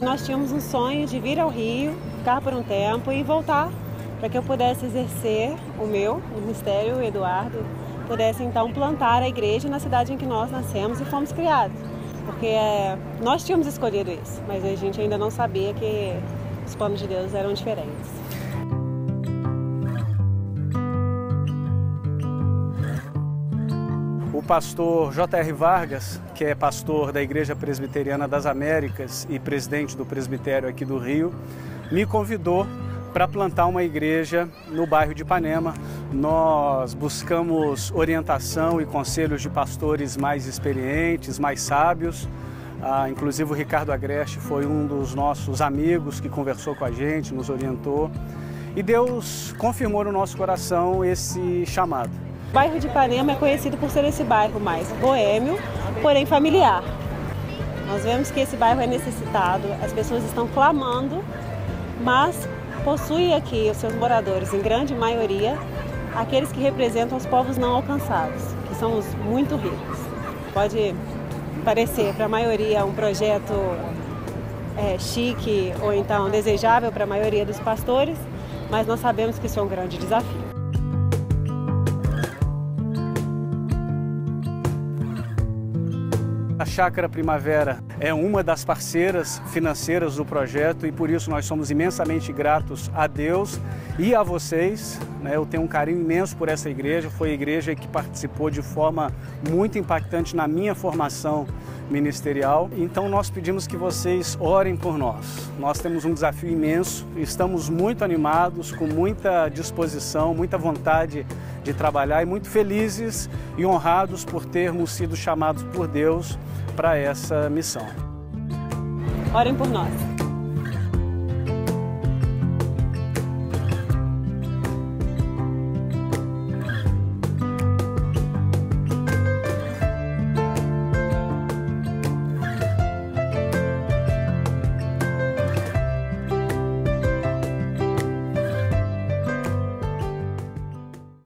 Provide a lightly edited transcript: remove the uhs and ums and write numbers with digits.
nós tínhamos um sonho de vir ao Rio, ficar por um tempo e voltar, para que eu pudesse exercer o ministério, o Eduardo, pudesse então plantar a igreja na cidade em que nós nascemos e fomos criados. Porque nós tínhamos escolhido isso, mas a gente ainda não sabia que os planos de Deus eram diferentes. O pastor J.R. Vargas, que é pastor da Igreja Presbiteriana das Américas e presidente do presbitério aqui do Rio, me convidou para plantar uma igreja no bairro de Ipanema. Nós buscamos orientação e conselhos de pastores mais experientes, mais sábios. Inclusive o Ricardo Agreste foi um dos nossos amigos que conversou com a gente, nos orientou. E Deus confirmou no nosso coração esse chamado. O bairro de Ipanema é conhecido por ser esse bairro mais boêmio, porém familiar. Nós vemos que esse bairro é necessitado, as pessoas estão clamando, mas possui aqui os seus moradores, em grande maioria, aqueles que representam os povos não alcançados, que são os muito ricos. Pode parecer para a maioria um projeto chique ou então desejável para a maioria dos pastores, mas nós sabemos que isso é um grande desafio. A Chácara Primavera é uma das parceiras financeiras do projeto e por isso nós somos imensamente gratos a Deus e a vocês. Eu tenho um carinho imenso por essa igreja, foi a igreja que participou de forma muito impactante na minha formação ministerial. Então nós pedimos que vocês orem por nós. Nós temos um desafio imenso, estamos muito animados, com muita disposição, muita vontade de trabalhar e muito felizes e honrados por termos sido chamados por Deus para essa missão. Orem por nós.